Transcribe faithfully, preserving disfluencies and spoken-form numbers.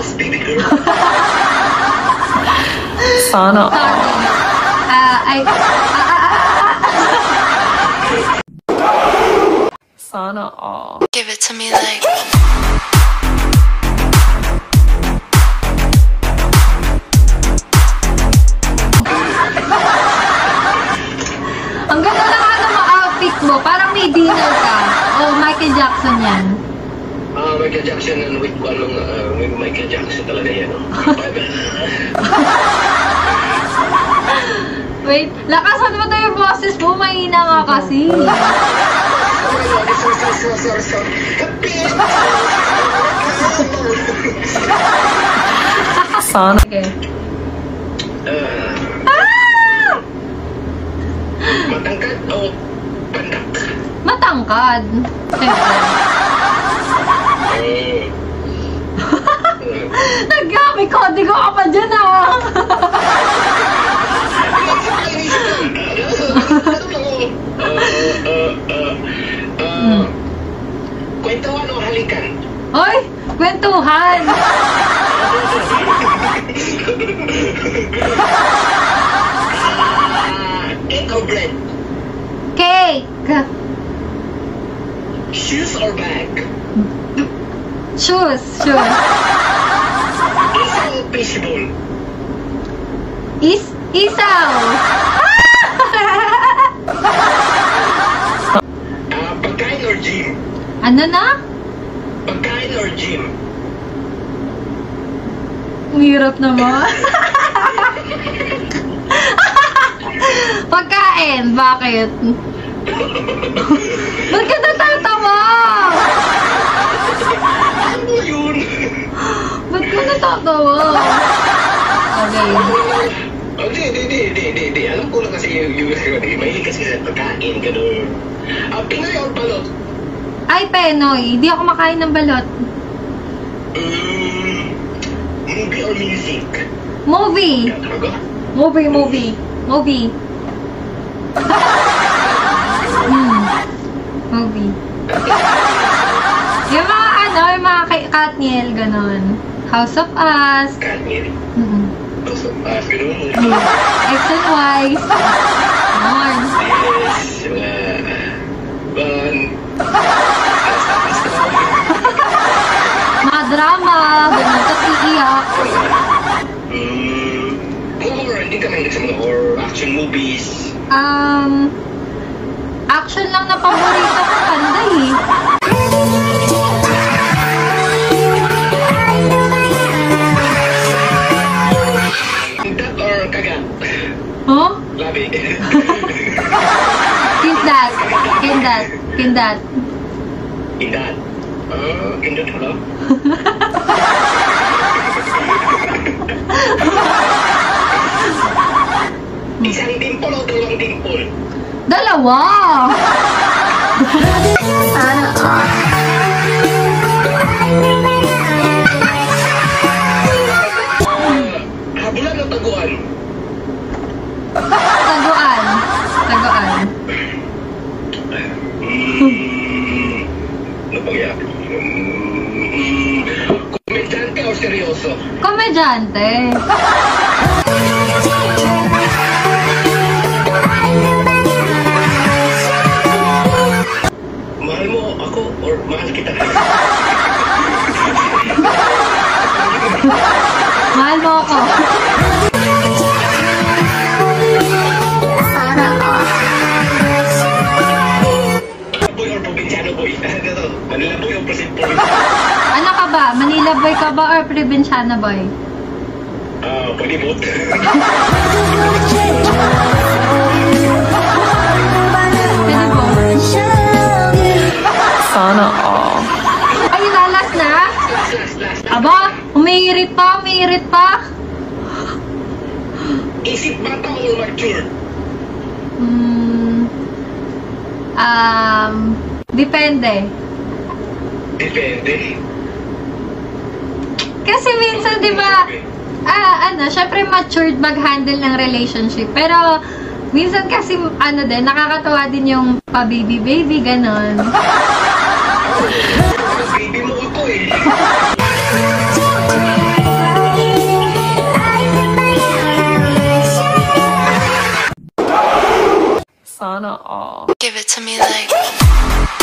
boss, baby girl. Sana. Sorry. Ah, I... Ah, ah, ah, Sana all. Give it to me like. Ang ganda lang ano mo outfit mo. Parang may dinner ka. O, oh, Michael Jackson yan. Ah, uh, Michael Jackson, ano, wait ko, anong, uh, Michael Jackson talaga yan, no? Wait, lakasan mo tayo yung boses mo. Mahina nga kasi. Sana. Okay. Uh, Ah! matangkad o pandak? Matangkad. Siyempre. Uh, Naggamit ko. Di ko ka pa dyan ah. Kwentuhan o halikan? Hoy! Kwentuhan! Cake or bread? Cake! Shoes or bag? Shoes! Shoes! Isaw o fishbowl? Is... Isaw! Ah, pagkain or gym? Ano na? Pagkain or gym? Ang hirap naman. Pagkain! Bakit? Ba't ka natatawa? Ano yun? Ba't ka natatawa? Okay. Oh, di, di, di, di, di, di. Alam ko lang kasi yung yung mahilig kasi sa pagkain, gano'n. Ah, Pinoy or balot? Ay, Penoy. Hindi ako makain ng balot. Mm, movie or music? Movie. Talaga? Movie, movie. Movie. hmm. Movie. Yung mga ano, yung mga kay Katniel, ganon. House of Us. Katniel. Mm-hmm. House of Us, gano'n. X and Y. Ganon. Yes, mga... Ban... Mga drama, ganon. Tapos iiyak. Mm, mga horror, hindi ka mahilig sa mga horror, action movies. Um, action lang na paborito ko, Panday eh. Kindat or kagat? Huh? Labi. Kindat. Kindat. Kindat. Kindat. Ah, kindat pala. Isang dimple o dalawang dimple? Dalawa! Sana all. Habulan o taguan? Taguan. Taguan. Mm, ano bang yan? Mm, komedyante o seryoso? Komedyante. Mahal mo ako or mahal kita? Mahal mo ako. Sana all. Boy or probinsyano boy? Ano? Manila boy o provinciano? Ano ka ba? Manila boy ka ba or probinsyana boy? Ah, pwede both. Pwede po. Sana all. Ay, lalas na? Last, last, last. Aba, umiirit pa, umiirit pa. Isip bata or mature? Hmm. Um, depende. Depende. Kasi minsan, di ba, ah, ano, syempre matured mag-handle ng relationship. Pero, minsan kasi, ano din, nakakatawa din yung pa-baby-baby, ganon. Baby mo ako eh. Sana all. Give it to me like